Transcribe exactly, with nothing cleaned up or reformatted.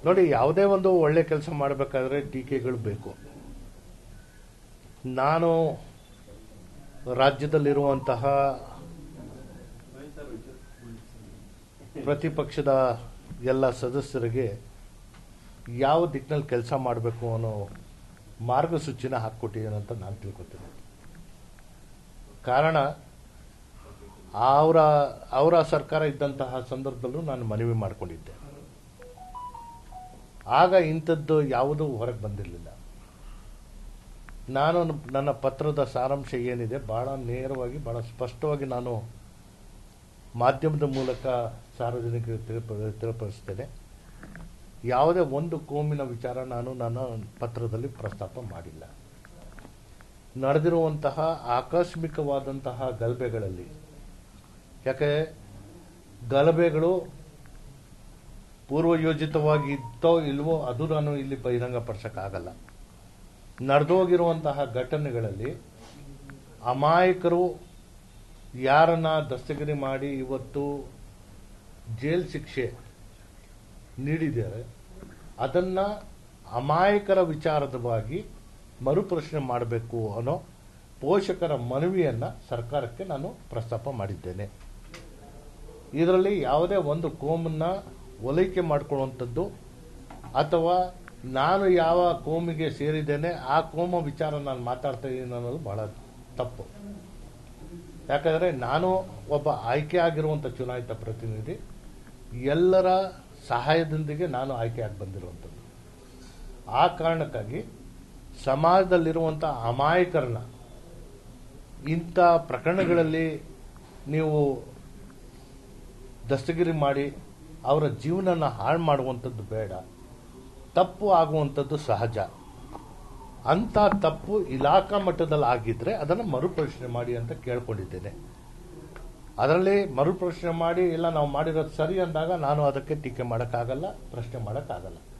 ನೋಡಿ, ಯಾವುದೇ ಒಂದು ಒಳ್ಳೆ ಕೆಲಸ ಮಾಡಬೇಕಾದ್ರೆ ಟೀಕೆಗಳು ಬೇಕು. ನಾನು ರಾಜ್ಯದಲ್ಲಿರುವಂತಹ ಪ್ರತಿಪಕ್ಷದ ಎಲ್ಲ ಸದಸ್ಯರಿಗೆ ಯಾವ ದಿಕ್ಕಿನಲ್ಲಿ ಕೆಲಸ ಮಾಡಬೇಕು ಅನ್ನೋ ಮಾರ್ಗಸೂಚಿನ ಹಾಕ್ಕೊಟ್ಟಿದ್ದೇನೆ ಅಂತ ನಾನು ತಿಳ್ಕೊತೀನಿ. ಕಾರಣ, ಅವರ ಅವರ ಸರ್ಕಾರ ಇದ್ದಂತಹ ಸಂದರ್ಭದಲ್ಲೂ ನಾನು ಮನವಿ ಮಾಡಿಕೊಂಡಿದ್ದೆ. ಆಗ ಇಂಥದ್ದು ಯಾವುದೂ ಹೊರಗೆ ಬಂದಿರಲಿಲ್ಲ. ನಾನು ನನ್ನ ಪತ್ರದ ಸಾರಾಂಶ ಏನಿದೆ ಬಹಳ ನೇರವಾಗಿ, ಬಹಳ ಸ್ಪಷ್ಟವಾಗಿ ನಾನು ಮಾಧ್ಯಮದ ಮೂಲಕ ಸಾರ್ವಜನಿಕರಿಗೆ ತಿಳಿಪಡಿಸ್ತೇನೆ. ಯಾವುದೇ ಒಂದು ಕೋಮಿನ ವಿಚಾರ ನಾನು ನನ್ನ ಪತ್ರದಲ್ಲಿ ಪ್ರಸ್ತಾಪ ಮಾಡಿಲ್ಲ. ನಡೆದಿರುವಂತಹ ಆಕಸ್ಮಿಕವಾದಂತಹ ಗಲಭೆಗಳಲ್ಲಿ, ಯಾಕೆ ಗಲಭೆಗಳು ಪೂರ್ವಯೋಜಿತವಾಗಿ ಇತ್ತೋ ಇಲ್ವೋ ಅದು ನಾನು ಇಲ್ಲಿ ಬಹಿರಂಗಪಡಿಸೋಕ್ಕಾಗಲ್ಲ. ನಡೆದೋಗಿರುವಂತಹ ಘಟನೆಗಳಲ್ಲಿ ಅಮಾಯಕರು ಯಾರನ್ನ ದಸ್ತಗಿರಿ ಮಾಡಿ ಇವತ್ತು ಜೈಲ್ ಶಿಕ್ಷೆ ನೀಡಿದ್ದಾರೆ, ಅದನ್ನ ಅಮಾಯಕರ ವಿಚಾರದವಾಗಿ ಮರುಪ್ರಶ್ನೆ ಮಾಡಬೇಕು ಅನ್ನೋ ಪೋಷಕರ ಮನವಿಯನ್ನ ಸರ್ಕಾರಕ್ಕೆ ನಾನು ಪ್ರಸ್ತಾಪ ಮಾಡಿದ್ದೇನೆ. ಇದರಲ್ಲಿ ಯಾವುದೇ ಒಂದು ಕೋಮನ್ನ ಓಲೈಕೆ ಮಾಡಿಕೊಳ್ಳುವಂಥದ್ದು ಅಥವಾ ನಾನು ಯಾವ ಕೋಮಿಗೆ ಸೇರಿದ್ದೇನೆ ಆ ಕೋಮ ವಿಚಾರ ನಾನು ಮಾತಾಡ್ತಾ ಇದ್ದೀನಿ ಅನ್ನೋದು ಬಹಳ ತಪ್ಪು. ಯಾಕಂದರೆ ನಾನು ಒಬ್ಬ ಆಯ್ಕೆ ಆಗಿರುವಂಥ ಚುನಾಯಿತ ಪ್ರತಿನಿಧಿ, ಎಲ್ಲರ ಸಹಾಯದೊಂದಿಗೆ ನಾನು ಆಯ್ಕೆಯಾಗಿ ಬಂದಿರುವಂಥದ್ದು. ಆ ಕಾರಣಕ್ಕಾಗಿ ಸಮಾಜದಲ್ಲಿರುವಂಥ ಅಮಾಯಕರನ್ನ ಇಂಥ ಪ್ರಕರಣಗಳಲ್ಲಿ ನೀವು ದಸ್ತಗಿರಿ ಮಾಡಿ ಅವರ ಜೀವನನ ಹಾಳು ಮಾಡುವಂಥದ್ದು ಬೇಡ. ತಪ್ಪು ಆಗುವಂಥದ್ದು ಸಹಜ. ಅಂಥ ತಪ್ಪು ಇಲಾಖಾ ಮಟ್ಟದಲ್ಲಿ ಆಗಿದ್ರೆ ಅದನ್ನು ಮರುಪ್ರಶ್ನೆ ಮಾಡಿ ಅಂತ ಕೇಳ್ಕೊಂಡಿದ್ದೇನೆ. ಅದರಲ್ಲಿ ಮರುಪ್ರಶ್ನೆ ಮಾಡಿ ಇಲ್ಲ ನಾವು ಮಾಡಿರೋದು ಸರಿ ಅಂದಾಗ ನಾನು ಅದಕ್ಕೆ ಟೀಕೆ ಮಾಡೋಕ್ಕಾಗಲ್ಲ, ಪ್ರಶ್ನೆ ಮಾಡೋಕ್ಕಾಗಲ್ಲ.